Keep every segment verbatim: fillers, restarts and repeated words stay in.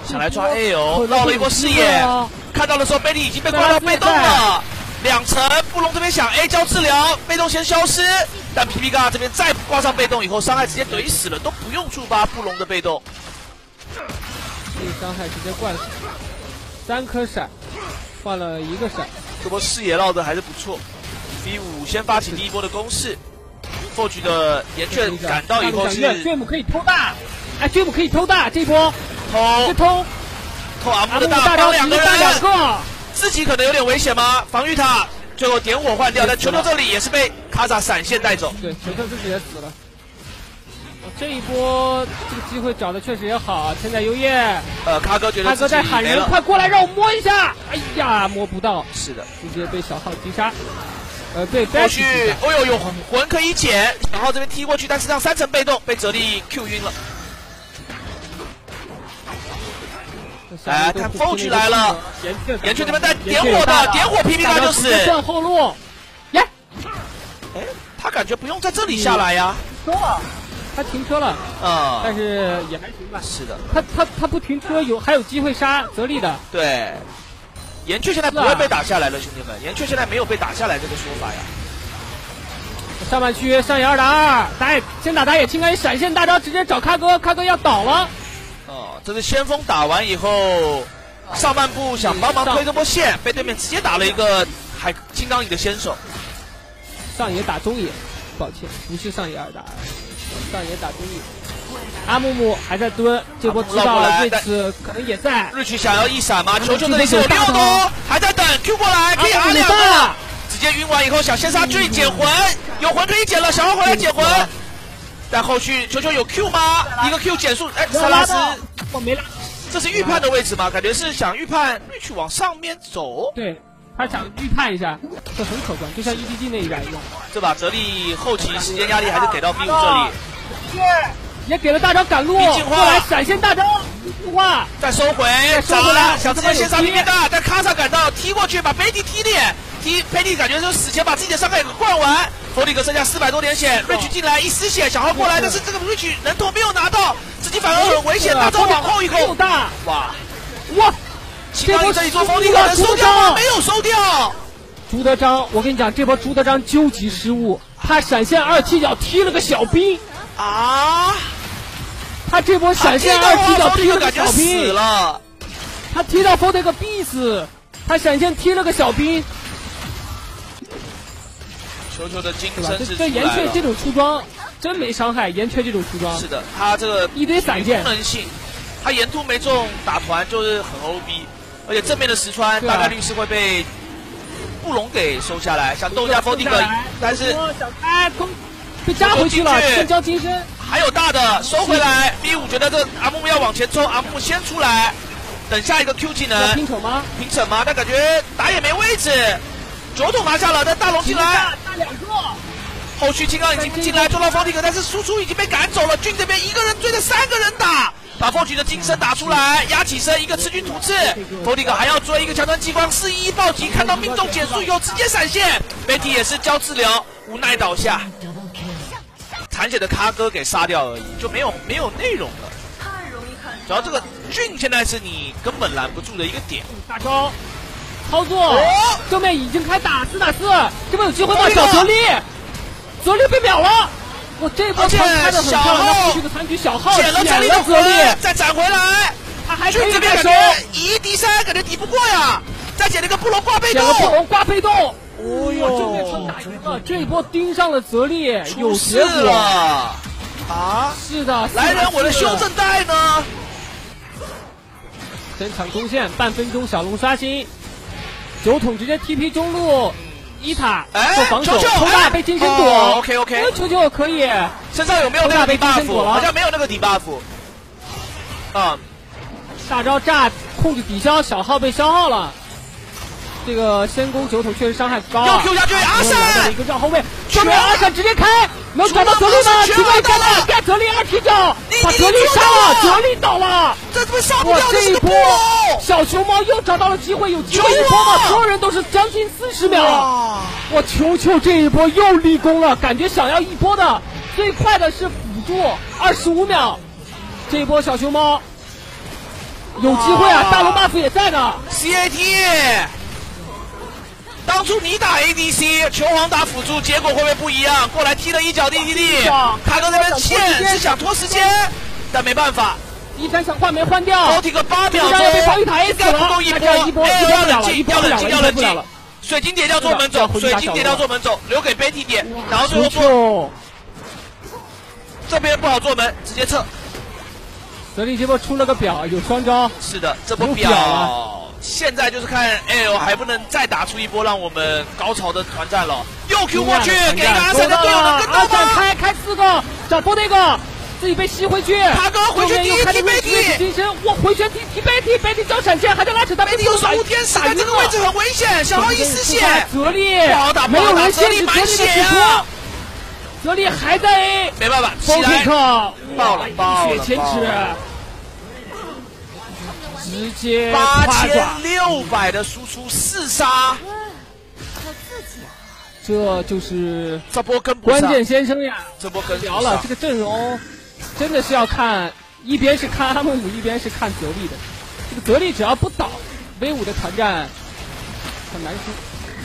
想来抓 A O， 绕了一波视野，看到的时候贝利已经被挂到被动了。两层，布隆这边想 A 交治疗，被动先消失，但皮皮嘎这边再挂上被动以后，伤害直接怼死了，都不用触发布隆的被动。 这伤害直接灌死，三颗闪，换了一个闪。 这波视野绕的还是不错。B 五先发起第一波的攻势 ，Forge 的岩雀赶到以后是 Dream 可以偷大，哎 ，Dream 可以偷大，这波偷偷偷阿木的大招两个人， 两个。 自己可能有点危险吗？防御塔最后点火换掉，但球球这里也是被卡萨闪现带走。 对，球球自己也死了。哦、这一波这个机会找的确实也好，千载优叶。 呃，卡哥觉得卡哥在喊人，快过来让我摸一下。哎呀，摸不到。 是的， 直接被小号击杀。呃，对， 后续哦呦有魂可以捡，小号这边踢过去，但是让三层被动被泽力 Q 晕了。哎，他 Forge 来了，岩雀这边带点火的，点火皮皮嘎就死。 断后路，耶！ 哎，他感觉不用在这里下来呀。 停车了，他停车了。 啊、嗯， 但是也还行吧。 是的， 他他他不停车有还有机会杀泽力的。 对，岩雀现在不会被打下来了，兄弟们，岩雀现在没有被打下来这个说法呀。 上半区上野二打二，打野先打打野青，可以闪现大招直接找卡哥，卡哥要倒了。 哦，这是先锋打完以后，上半部想帮忙推这波线，被对面直接打了一个海金刚蚁的先手。 上野打中野，抱歉，不是上野二打二，上野打中野。阿木木还在蹲，这波知道瑞奇可能也在。 瑞奇想要一闪吗？球球这里是有六的，还在等 Q 过来，可以阿两个，直接晕完以后想先杀追捡魂，有魂可以捡了，小号回来捡魂。但后续球球有 Q 吗？一个 Q 减速，哎，萨拉斯， 我没拉， 这是预判的位置吗？感觉是想预判瑞奇往上面走。 对，他想预判一下，这很可观，就像 E D G 那一把一样。 这把泽力后期时间压力还是给到 B 五这里， 也给了大招赶路，过来闪现大招，哇， 再收回， 收回来， 想直接先杀皮皮大，但卡萨赶到踢过去，把贝蒂踢裂，踢贝蒂感觉就死前把自己的伤害给灌完。弗里克剩下四百多点血，瑞奇进来一丝血，小号过来，但是这个瑞奇人头没有拿到，自己反而很危险，大招往后一口， 大， 哇哇， 青钢这一做弗里克能收掉吗？没有收掉。 朱德章，我跟你讲，这波朱德章究极失误，他闪现二踢脚踢了个小兵啊， 他这波闪现二踢脚踢了个小兵， 死了， 他踢到弗里克必死，他闪现踢了个小兵。 球球的精神是这岩雀这种出装真没伤害，岩雀这种出装是的，他这个一堆闪现功能性，他岩突没中打团就是很 O B， 而且正面的石川大概率是会被布隆给收下来，想动一下佛迪克，但是想开空被扎回去了，先交金身， 还有大的收回来。B 五觉得这阿木木要往前冲，阿木木先出来，等下一个 Q 技能平手吗？ 平手吗？但感觉打野没位置。九桶拿下了，但大龙进来， 大两个。 后续金刚已经进来抓到方迪克，但是输出已经被赶走了。俊这边一个人追着三个人打，把风曲的金身打出来，压起身一个赤军突刺，方迪克还要追一个强端激光，四一一暴击，看到命中减速以后直接闪现，贝蒂也是交治疗，无奈倒下，残血的卡哥给杀掉而已，就没有没有内容了。主要这个俊现在是你根本拦不住的一个点， 大招。操作，哦、正面已经开打四打四，这边有机会吗？小泽力，泽力被秒了，我这波开的很漂亮，后续的残局小号捡了泽力的泽力，再斩回来， 他还可以这边感觉以敌三，感觉敌不过呀，再捡了个布隆挂被动， 捡了布隆挂被动，哦呦，正面穿打赢了，这一波盯上了泽力，有结果啊， 是的， 来人，我的修正带呢？ 整场攻陷，半分钟小龙刷新。九桶直接 T P 中路，伊塔做防守，抽大被金身躲。 OK OK， 球球可以。 身上有没有那个 debuff？ 好像没有那个 debuff。嗯， 大招炸控制抵消，小号被消耗了。这个先攻九桶确实伤害高。 要 Q 下去，阿闪一个绕后卫，正面阿闪直接开，能找到泽力吗？奇怪干了，盖泽力二踢脚，把泽力杀了，泽力倒了。 这怎么杀不掉？ 这一波小熊猫又找到了机会，有机会一波吗？所有人都是将近四十秒。我球球这一波又立功了，感觉想要一波的最快的是辅助二十五秒。这一波小熊猫有机会啊，大龙 buff 也在呢。 C A T， 当初你打 A D C， 球皇打辅助，结果会不会不一样？过来踢了一脚 D T D， 卡哥那边欠是想拖时间，但没办法。 一番想换没换掉 ，O T 个八秒钟， 防御塔 S 了， 不够一波， 一波哎，要冷静，要冷静，要冷静。 水晶点掉做门走，水晶点掉做门走，留给 Betty 点，然后最后做。这边不好做门，直接撤。 泽利这波出了个表，有双招。 是的，这波表现在就是看 L 还不能再打出一波让我们高潮的团战了。又 Q 过去，给个阿闪的队友能跟到吗？ 开开四个，找波那个。 自己被吸回去， 卡哥回旋踢踢贝蒂， 金身，哇，回旋踢踢贝蒂，贝蒂交闪现，还在拉扯他， 贝蒂有守护天使，在这个位置很危险，小号一丝血， 泽利不好打， 没有人限制满血啊， 泽利还在 A， 没办法，起来，爆了，爆了， 血千尺，直接八千六百的输出四杀。 这就是这波跟不上， 关键先生呀！ 这波跟聊了这个阵容，真的是要看，一边是看阿梦姆，一边是看泽利的。这个泽利只要不倒 ，V 五的团战很难输。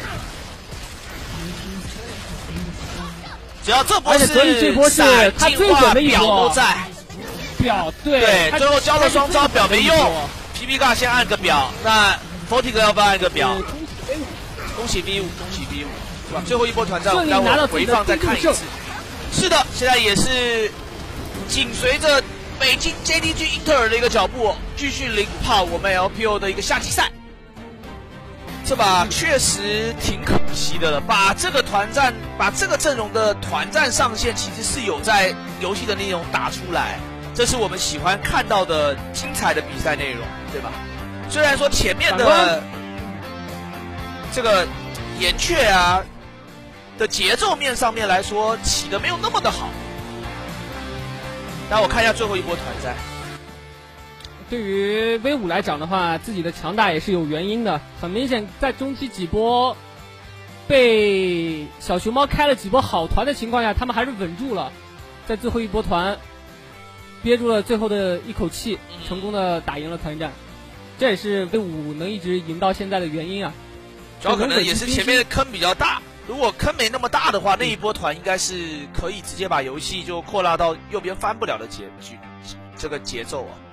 只要这波是， 泽利这波是他最准的一波， 都在。 表对对，最后交了双招，表没用。P P 嘎先按个表，那 Forty 哥要不要按个表？恭喜 V 五，恭喜 V 五。 最后一波团战，我们待会儿回放再看一次。是的，现在也是紧随着北京 J D G 英特尔的一个脚步，继续领跑我们 L P O 的一个夏季赛。这把确实挺可惜的了，把这个团战，把这个阵容的团战上限，其实是有在游戏的内容打出来，这是我们喜欢看到的精彩的比赛内容，对吧？虽然说前面的这个岩雀啊。 的节奏面上面来说起的没有那么的好，那我看一下最后一波团战。 对于 V 五来讲的话，自己的强大也是有原因的。很明显，在中期几波被小熊猫开了几波好团的情况下，他们还是稳住了，在最后一波团憋住了最后的一口气，成功的打赢了团战。这也是 V 五能一直赢到现在的原因啊。 主要可能也是前面的坑比较大。 如果坑没那么大的话，那一波团应该是可以直接把游戏就扩大到右边翻不了的节局这个节奏啊。